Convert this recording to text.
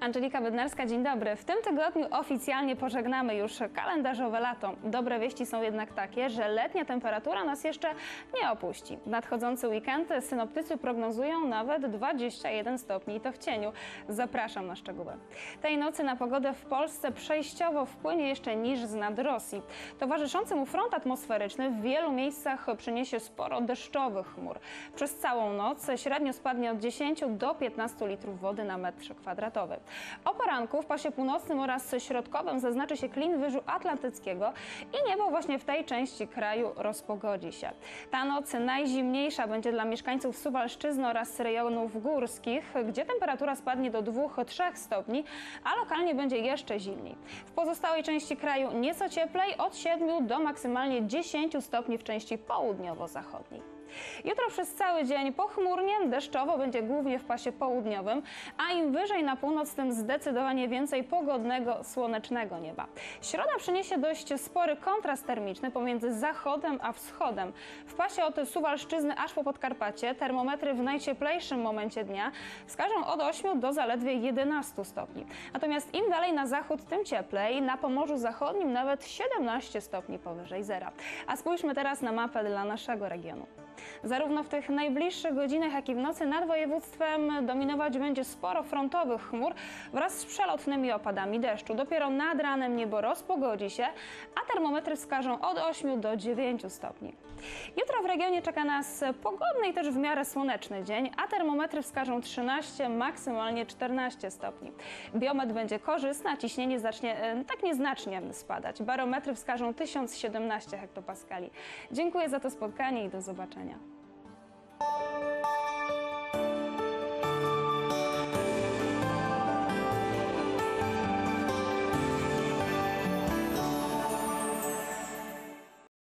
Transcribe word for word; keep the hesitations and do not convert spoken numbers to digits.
Angelika Bednarska, dzień dobry. W tym tygodniu oficjalnie pożegnamy już kalendarzowe lato. Dobre wieści są jednak takie, że letnia temperatura nas jeszcze nie opuści. W nadchodzący weekend synoptycy prognozują nawet dwadzieścia jeden stopni i to w cieniu. Zapraszam na szczegóły. Tej nocy na pogodę w Polsce przejściowo wpłynie jeszcze niż z nad Rosji. Towarzyszący mu front atmosferyczny w wielu miejscach przyniesie sporo deszczowych chmur. Przez całą noc średnio spadnie od dziesięciu do piętnastu litrów wody na metr kwadratowy. O poranku w pasie północnym oraz środkowym zaznaczy się klin wyżu atlantyckiego i niebo właśnie w tej części kraju rozpogodzi się. Ta noc najzimniejsza będzie dla mieszkańców Suwalszczyzny oraz rejonów górskich, gdzie temperatura spadnie do dwóch do trzech stopni, a lokalnie będzie jeszcze zimniej. W pozostałej części kraju nieco cieplej, od siedmiu do maksymalnie dziesięciu stopni w części południowo-zachodniej. Jutro przez cały dzień pochmurnie, deszczowo będzie głównie w pasie południowym, a im wyżej na północ, tym zdecydowanie więcej pogodnego, słonecznego nieba. Środa przyniesie dość spory kontrast termiczny pomiędzy zachodem a wschodem. W pasie od Suwalszczyzny aż po Podkarpacie termometry w najcieplejszym momencie dnia wskażą od ośmiu do zaledwie jedenastu stopni. Natomiast im dalej na zachód, tym cieplej. Na Pomorzu Zachodnim nawet siedemnaście stopni powyżej zera. A spójrzmy teraz na mapę dla naszego regionu. Zarówno w tych najbliższych godzinach, jak i w nocy nad województwem dominować będzie sporo frontowych chmur wraz z przelotnymi opadami deszczu. Dopiero nad ranem niebo rozpogodzi się, a termometry wskażą od ośmiu do dziewięciu stopni. Jutro w regionie czeka nas pogodny i też w miarę słoneczny dzień, a termometry wskażą trzynaście, maksymalnie czternaście stopni. Biometr będzie korzystny, a ciśnienie zacznie tak nieznacznie spadać. Barometry wskażą tysiąc siedemnaście hektopaskali. Dziękuję za to spotkanie i do zobaczenia.